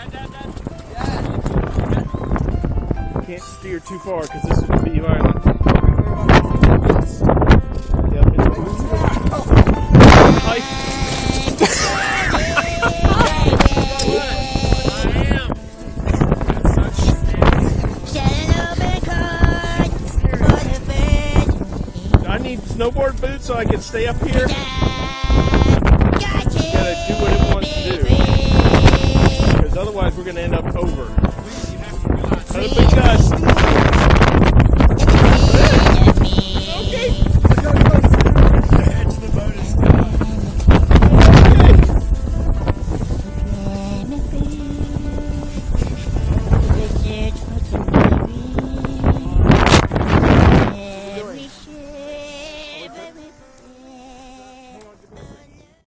Can't steer too far because this is going to be violent. Yep, I need snowboard boots so I can stay up here. Gotta do what it wants to do. Because otherwise we're going to end up